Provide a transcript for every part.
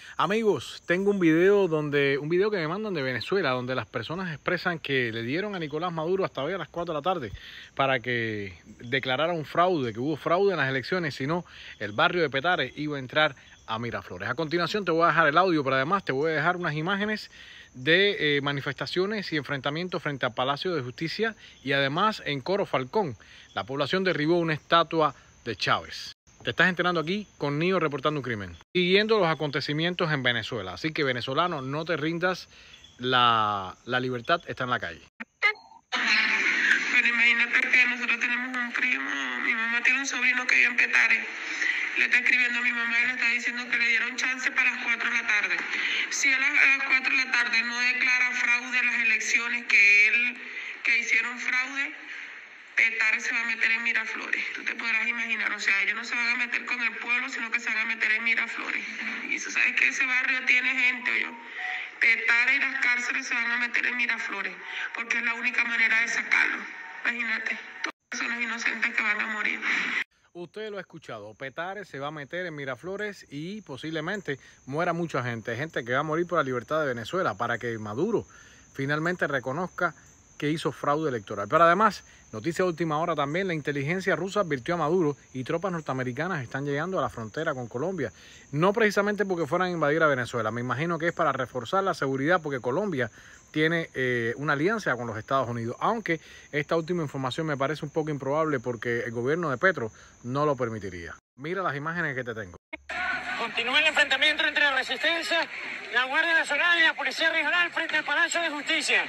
Amigos, tengo un video que me mandan de Venezuela, donde las personas expresan que le dieron a Nicolás Maduro hasta hoy a las 4 de la tarde para que declarara un fraude, que hubo fraude en las elecciones, si no, el barrio de Petare iba a entrar a Miraflores. A continuación te voy a dejar el audio, pero además te voy a dejar unas imágenes de manifestaciones y enfrentamientos frente al Palacio de Justicia y además en Coro Falcón. La población derribó una estatua de Chávez. Te estás enterando aquí con Nio reportando un crimen. Siguiendo los acontecimientos en Venezuela. Así que venezolano, no te rindas, la libertad está en la calle. Pero imagínate que nosotros tenemos un primo, mi mamá tiene un sobrino que vive en Petare. Le está escribiendo a mi mamá y le está diciendo que le dieron chance para las 4 de la tarde. Si a las 4 de la tarde no declara fraude las elecciones, que hicieron fraude, Petare se va a meter en Miraflores. Tú te podrás imaginar, o sea, ellos no se van a meter con el pueblo, sino que se van a meter en Miraflores. Y tú sabes que ese barrio tiene gente, oye. Petare y las cárceles se van a meter en Miraflores, porque es la única manera de sacarlo. Imagínate, todas son los inocentes que van a morir. Usted lo ha escuchado, Petare se va a meter en Miraflores y posiblemente muera mucha gente que va a morir por la libertad de Venezuela, para que Maduro finalmente reconozca que hizo fraude electoral. Pero además, noticia de última hora también, la inteligencia rusa advirtió a Maduro y tropas norteamericanas están llegando a la frontera con Colombia. No precisamente porque fueran a invadir a Venezuela, me imagino que es para reforzar la seguridad, porque Colombia tiene una alianza con los Estados Unidos, aunque esta última información me parece un poco improbable porque el gobierno de Petro no lo permitiría. Mira las imágenes que te tengo. Continúa el enfrentamiento entre la resistencia, la Guardia Nacional y la Policía Regional frente al Palacio de Justicia.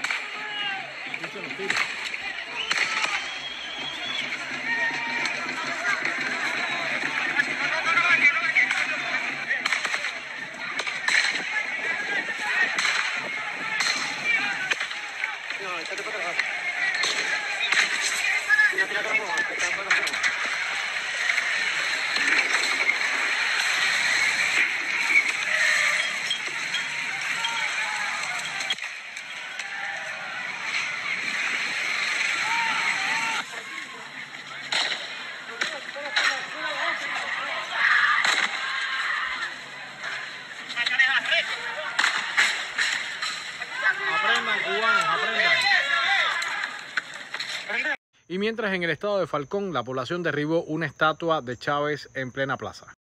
Aprendan, cubanos, aprendan. Y mientras en el estado de Falcón, la población derribó una estatua de Chávez en plena plaza.